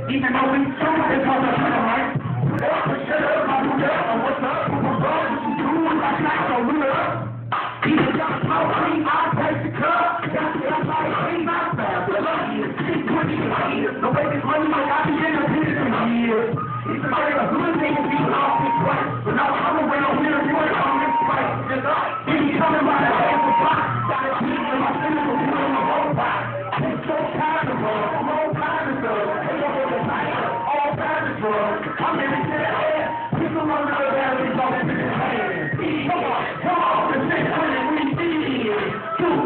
Even though we do this for the shit, right? Shut up, my dude, what's up? What's up? What you doing? Last night, so we up. Even got smoke, clean, I take the cup. Got the outside, clean, my fast. The lucky is 20 years. The way this money, I be in the business for years. It's a very good thing to be off this place. But now I'm around here, you ain't on this place. Just up. Then you coming by the head for pot. Got a piece in my finger, but you in the whole pot. It's so tired of her. I'm all tired of her. All tired of her. I'm in the head. People run out of there, we don't in his hand. Come on, come on, the six hundred we need. 2%.